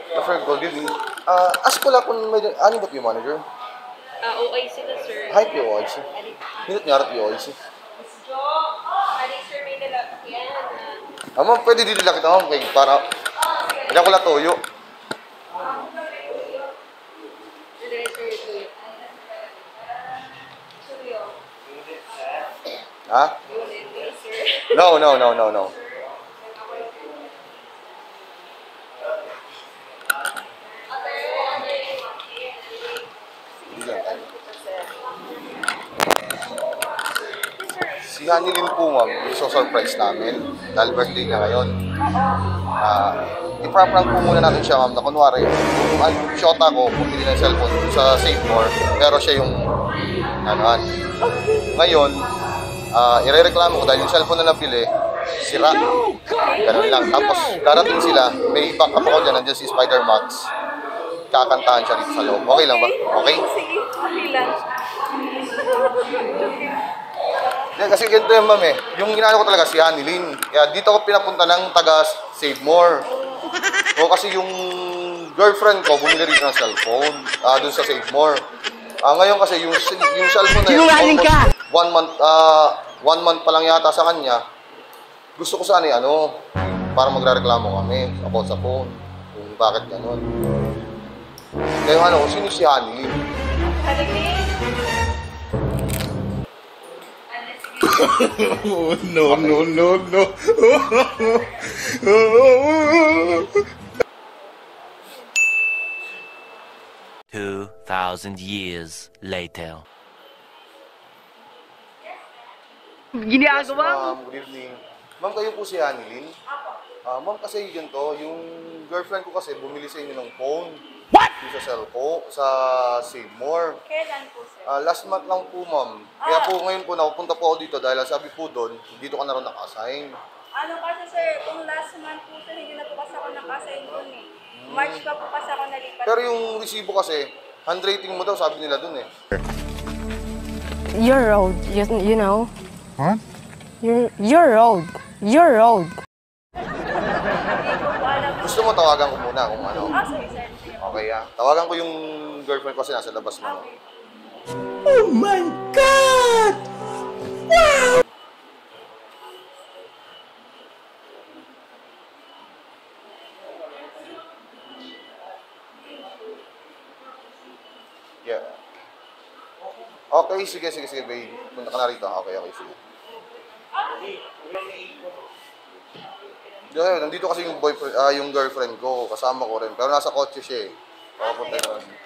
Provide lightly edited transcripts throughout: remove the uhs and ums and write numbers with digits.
The friend ko, good evening. Ask ko lang kung may... Ano ba yung manager? OIC na, sir. Hi, OIC. Minute nga rin OIC. Sir, may dala. Yan. Ma'am, pwede dito lang kita, ma'am. Para... Kaya ko lang toyo. Ha? No. Si Hanilin po, ma'am, iso-surprise namin dahil birthday niya ngayon. Ipaprank po muna natin siya, ma'am, na kunwari, ang shota ko, bumili ng cellphone sa Save More, pero siya yung, ngayon, irereklamo ko dahil yung cellphone na nabili, sira. Ganun lang. Tapos, darating sila, may backup ako dyan, nandiyan si Spidermax. Kakantahan siya dito sa loob. Okay lang ba? Okay? Sige, okay lang. Kasi ganito yung ma'am eh. Yung ginano ko talaga si Hanilin. Kaya dito ako pinapunta ng taga Save More. O kasi yung girlfriend ko bumili rin ng cellphone doon sa Save More. Ngayon kasi yung cellphone na yun, one month pa lang yata sa kanya. Gusto ko sana para magrereklamo kami about sa phone. Kung bakit gano'n. Kaya sino si Hanilin? Hanilin? No. 2,000 years later. Ginagawa mo? Ma'am, good evening. Ma'am, kayo po si Hanilin? Ma'am, kasi ganito, yung girlfriend ko kasi bumili sa inyo ng phone. What? Yung sa cellphone, sa Save More. Kailan po, sir? Last month lang po, ma'am. Kaya po ngayon po, napupunta po ako dito dahil sabi po doon, dito ka na rin naka-assign. Ano kasi, sir, kung last month po, sir, hindi na po kasi ako naka-assign doon eh. March pa po kasi ako nalipat. Pero yung resibo kasi, handwriting mo daw, sabi nila doon eh. Your road, you know. What? Your road. Gusto mo tawagan ko muna kung ano? Sige, sir. Okay, tawagan ko yung girlfriend ko kasi nasa labas na. Oh my God! Wow! Yeah. Okay, sige, babe. Punta ka na rito. Okay, sige. Nandito kasi yung boyfriend, yung girlfriend ko, kasama ko rin. Pero nasa kotse siya eh. Papunta na dito.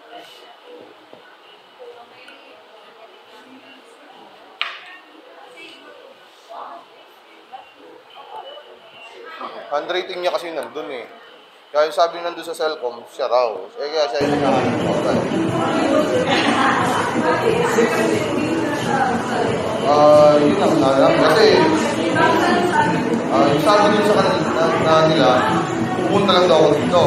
Handwriting niya kasi nandun eh. Kaya sabi nandun sa cellcom, siya raw. Kaya siya yung nakakalala. Yun lang alam. Kasi, yung sabi din sa kanila nila, pupunta lang daw ako dito.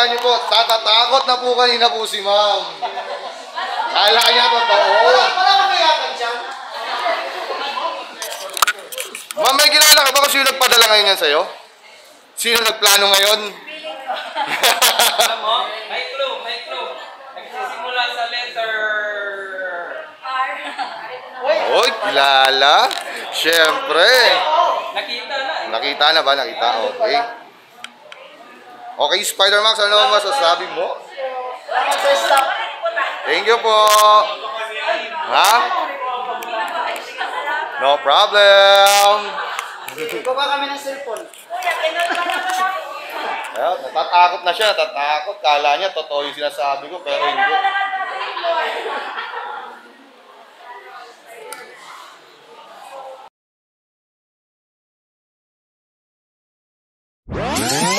Tingnan niyo po, tatatakot na po kanina po si ma'am. Kala niya totoo. Ma'am, may kilala ka ba kung sino nagpadala ngayon yan sa'yo? Sino nagplano ngayon? Alam mo, may clue. Nagsisimula sa letter... Oy, kilala. Siyempre. Nakita na. Nakita. Okay. Okay, Spidermax, ano masasabi mo? Thank you po. Ha? No problem. Baba kami ng cellphone. Ayun, natatakot na siya, natatakot. Kala niya, totoo yung sinasabi ko, pero hindi.